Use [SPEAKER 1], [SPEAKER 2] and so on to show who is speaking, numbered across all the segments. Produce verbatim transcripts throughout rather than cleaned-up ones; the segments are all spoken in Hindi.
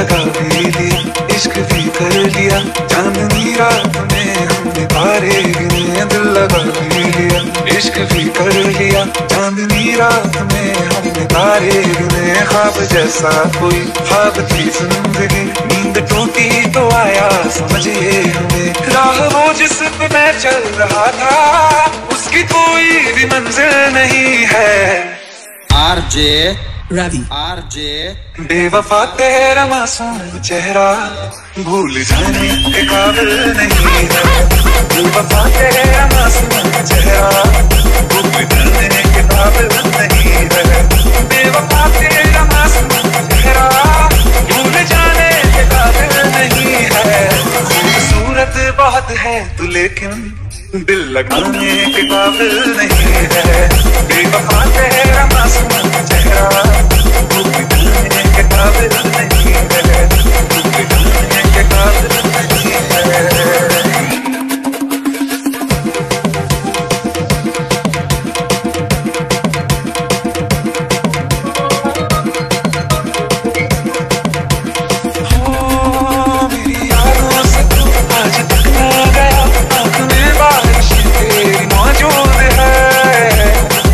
[SPEAKER 1] लगा भी लिया, इश्क भी कर लिया, चांदनी रात में हमने तारे गिने। दिल लगा भी लिया, इश्क भी कर लिया, चांदनी रात में हमने तारे गिने। ख्वाब जैसा कोई ख्वाब थी जिंदगी, नींद टूटी तो आया समझिए हमें। राह वो जिस पे मैं चल रहा था, उसकी कोई भी मंजिल नहीं है।
[SPEAKER 2] आरजे
[SPEAKER 3] रवि
[SPEAKER 2] आरजे
[SPEAKER 1] बेवफा तेरा मासूम चेहरा भूल जाने के काबिल नहीं है। बेवफा तेरा मासूम चेहरा भूल जाने के काबिल नहीं है। बेवफा तेरा मासूम चेहरा भूल जाने के काबिल नहीं है। खूबसूरत बहुत है तू लेकिन दिल लगाने के काबिल नहीं है। बेवफा तेरा मासूम चेहरा भूल जाने के काबिल नहीं है। भूल जाने के काबिल नहीं है। हो मेरी यादों से तू आज तक ना गया, आँख में बारिश तेरी मौजूद है।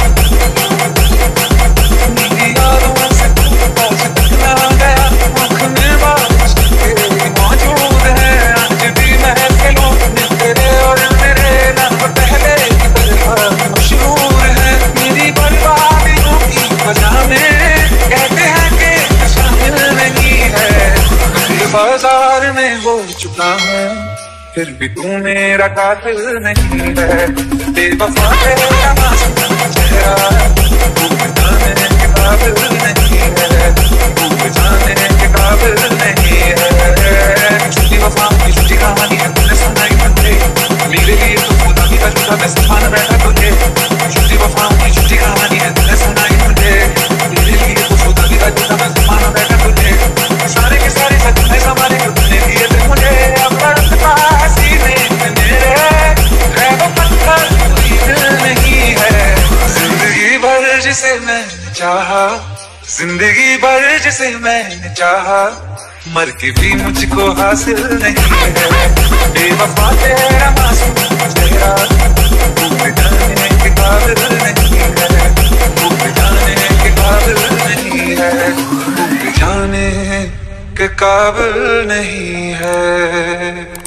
[SPEAKER 1] मेरी यादों से तू आज तक ना गया, आँख में बारिश तेरी मौजूद है। आज भी महफिलों में तेरे और मेरे नाम पहले की तरह मशहूर है। मेरी बर्बादियों की वजह में कहते हैं कि शामिल नहीं है। बाजार में बोल चुका हूँ फिर भी तू मेरा कातिल नहीं है। बेवफा तेरा मासूम चेहरा भूल जाने के काबिल नहीं है। भूल जाने के काबिल नहीं है। झूठी वफा की झूठी कहानी है तूने सुनाई मुझे, मेरे लिए तो खुदा भी का झूठा मैं मान बैठा तुझे। झूठी वफा की झूठी कहानी है तूने सुनाई मुझे, मेरे लिए तो खुदा भी का झूठा मैं मान बैठा तुझे। सारे के सारे सपने संभाले तूने दिए थे मुझे, अब लड़ता सीने में मेरे है वो पत्थर कोई दिल नहीं है। जिंदगी भर जिसे मैंने चाहा, जिंदगी भर जिसे मैंने चाहा, मर के भी मुझको हासिल नहीं है। बेवफा तेरा मासूम चेहरा भूल जाने के काबिल नहीं है। भूल जाने के काबिल नहीं है। भूल जाने के काबिल नहीं है।